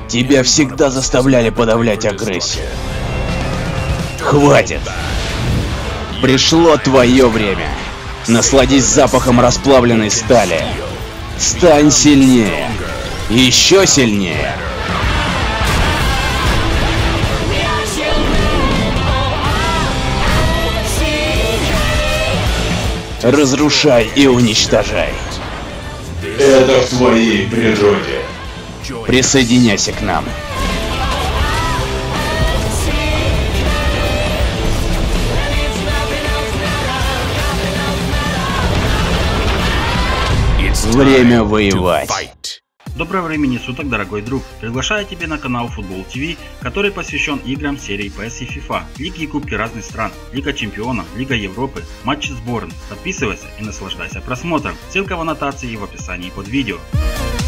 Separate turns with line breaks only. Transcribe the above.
Тебя всегда заставляли подавлять агрессию. Хватит! Пришло твое время. Насладись запахом расплавленной стали. Стань сильнее. Еще сильнее. Разрушай и уничтожай.
Это в твоей природе.
Присоединяйся к нам. Время воевать.
Доброго времени суток, дорогой друг! Приглашаю тебя на канал Футбол ТВ, который посвящен играм серии PS и FIFA, лиги и кубки разных стран, Лига Чемпионов, Лига Европы, матчи сборных. Подписывайся и наслаждайся просмотром. Ссылка в аннотации и в описании под видео.